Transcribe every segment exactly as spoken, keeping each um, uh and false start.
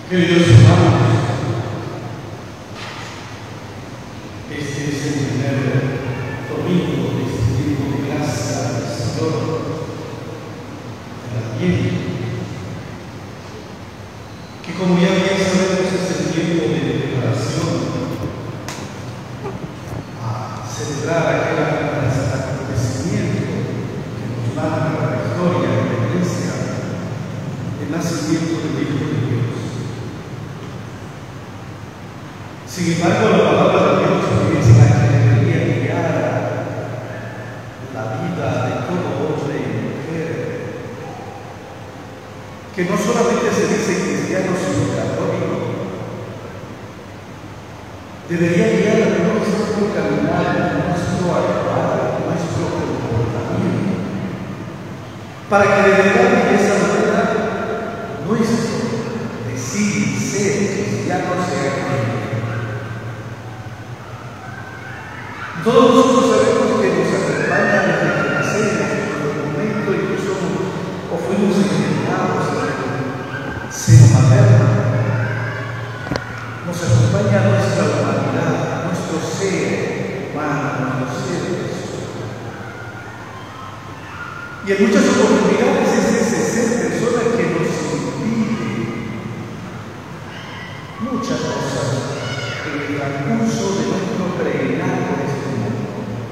Queridos hermanos, este es el primer domingo de este tiempo de gracia del Señor de la Virgen, que como ya bien sabemos es el tiempo de preparación a celebrar aquel acontecimiento que nos marca la historia de la Iglesia, el nacimiento del Hijo de Dios. Sin embargo, la palabra de Dios es la que debería guiar la vida de todo hombre y mujer, que no solamente se dice cristiano, sino católico. Debería guiar nuestro caminar, nuestro actuar, nuestro comportamiento, para que de verdad y de esa manera nuestro decir ser cristiano sea creído. Todos nosotros sabemos que nos acompaña desde que nacemos, en el momento en que somos o fuimos engendrados en el seno materno. Nos acompaña nuestra humanidad, nuestro ser humano, nuestro ser personal. Y en muchas oportunidades es ese ser persona que nos impide muchas cosas en el transcurso de nuestro peregrinaje de este mundo.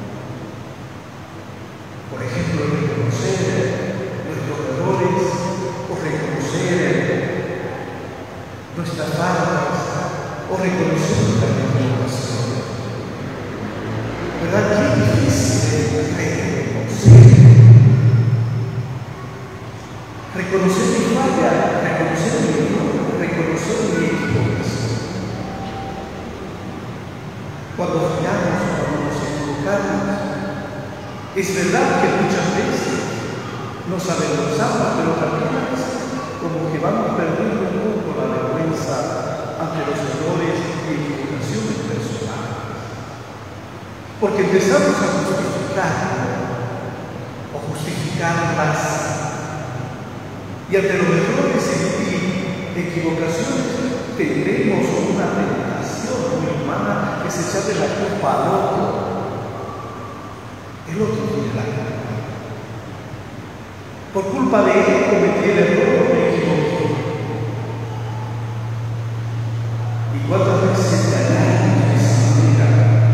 Por ejemplo, reconocer nuestros errores o reconocer nuestras faltas o reconocer nuestras equivocaciones. ¿Verdad? Qué difícil es reconocer. Reconocer mi falla, reconocer mi error, reconocer mi equivocación. Cuando fallamos, cuando nos equivocamos, es verdad que muchas veces nos avergonzamos, pero también como que vamos perdiendo un poco la vergüenza ante los errores y equivocaciones personales. Porque empezamos a justificar o justificarlas. Y ante los errores y equivocaciones tendremos una tentación muy humana que se echarle la culpa al otro. El otro tiene la culpa. Por culpa de él cometí el error, me equivoqué. ¿Y cuántas veces dañamos de esa manera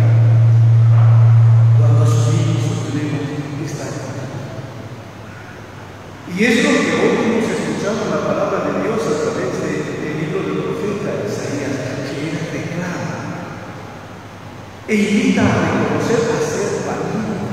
cuando asumimos o tenemos esta culpa? Y es lo que hoy hemos escuchado en la palabra de Dios a través del libro del profeta Isaías, que él reclama e invita a reconocer, a ser valiente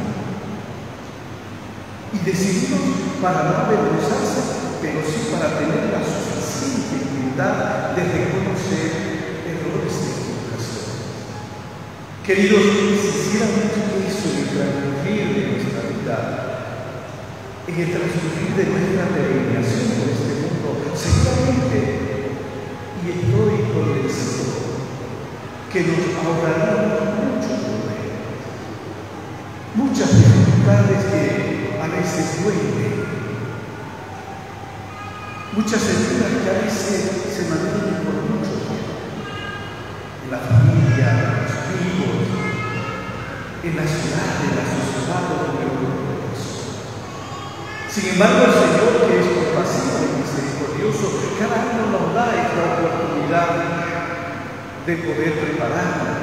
y decidirnos para no avergonzarse, pero sí para tener la suficiente humildad de reconocer errores y equivocaciones. Queridos, si hiciéramos eso en el transcurrir de nuestra vida, en el transcurrir de nuestra peregrinación por este mundo, seguramente, y estoy convencido, que nos ahorraríamos muchos problemas, muchas dificultades que a veces duelen, muchas heridas que a veces se mantienen por mucho tiempo, en la familia, en los amigos, en la ciudad, en la sociedad o en el mundo. Sin embargo, el Señor, que es compasivo y misericordioso, cada año nos da esta oportunidad de poder prepararnos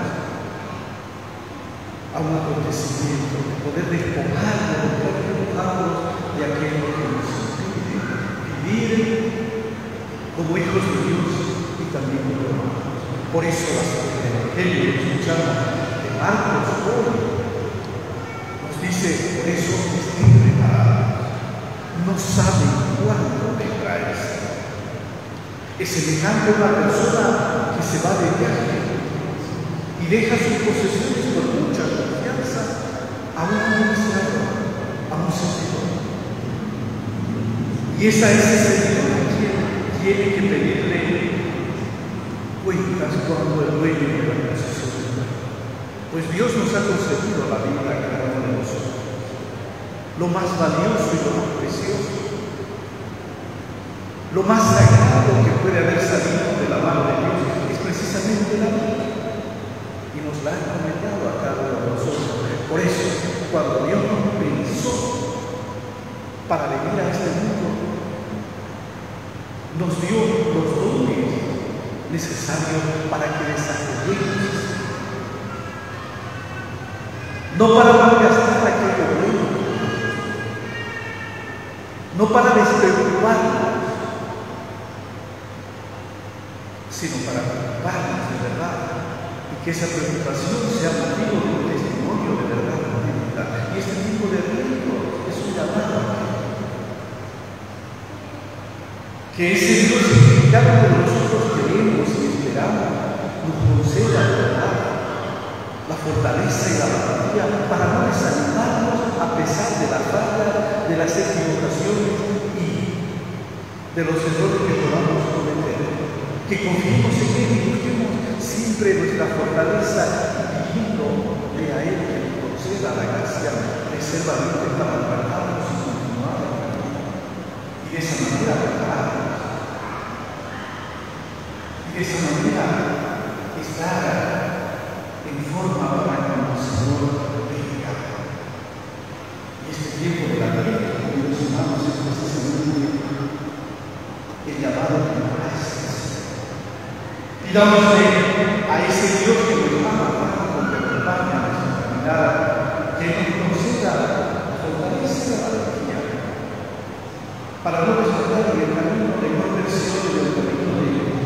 a un acontecimiento, de poder despojarnos, de poder despojarnos de aquello que nos impide vivir como hijos de Dios y también como hermanos. Por eso el Evangelio que escuchamos de Marcos hoy nos dice, por eso estén preparados. No saben cuándo vendrá el Señor. Es semejante a una persona que se va de viaje y deja sus posesiones con mucha confianza a un administrador, a un servidor. Y esa es ese servidor a quien tiene que pedirle cuentas cuando el dueño de la posesión. Pues Dios nos ha concedido la vida a cada uno de nosotros, lo más valioso y lo más precioso. Lo más sagrado que puede haber salido de la mano de Dios es precisamente la vida. Y nos la ha encomendado a cada uno de nosotros. Por eso, cuando Dios nos pensó para venir a este mundo, nos dio los dones necesarios para que desarrollemos. No para malgastar aquello bueno, no para despreocuparnos, sino para preocuparnos de verdad y que esa preocupación sea motivo de un testimonio de verdad auténtica. Y este tipo de riesgo es un llamado a que ese Dios que cada uno de nosotros queremos y esperamos nos conceda de verdad la fortaleza y la valentía para no desanimarnos a pesar de la falla, de las equivocaciones y de los errores que podamos cometer. Que confiemos en Él y busquemos siempre nuestra fortaleza y pidiéndole a Él que nos conceda la gracia de ser valientes para levantarnos y continuar en la vida. Y de esa manera prepararnos. Y de esa manera estar en forma para que el Señor venga. Y este tiempo de la vida, como mencionamos, es precisamente el llamado de la gracia. Pidámosle a ese Dios que nos ama, que nos acompaña en nuestra caminada, que nos conceda la fortaleza y la valentía para no despertar en el camino de conversión y del camino de Dios.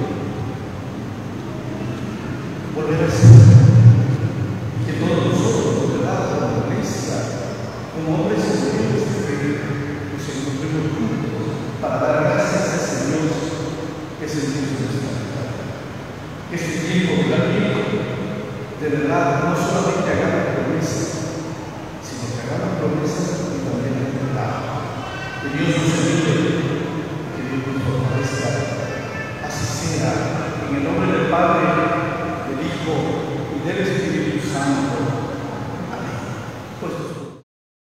Volver a ser. Que todos nosotros, de verdad, como iglesia, como hombres y mujeres de fe, nos encontremos juntos para dar gracias a ese Dios que es el Dios de nuestra vida. Que este tiempo de la vida, de verdad, no solamente hagamos promesas,